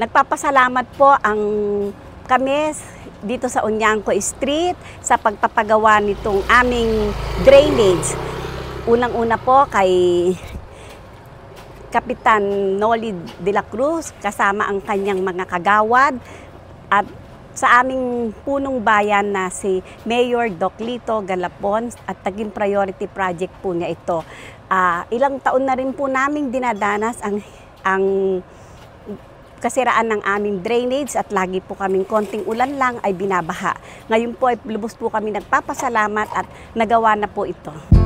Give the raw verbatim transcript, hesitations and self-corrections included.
nagpapasalamat po ang kami dito sa Oñanco Street sa pagpapagawa nitong aming drainage. Unang-una po kay Kapitan Noli de la Cruz kasama ang kanyang mga kagawad at sa aming punong bayan na si Mayor Doc Lito Galapon at naging priority project po niya ito. Uh, ilang taon na rin po namin dinadanas ang, ang kasiraan ng aming drainage at lagi po kaming konting ulan lang ay binabaha. Ngayon po ay lubos po kami nagpapasalamat at nagawa na po ito.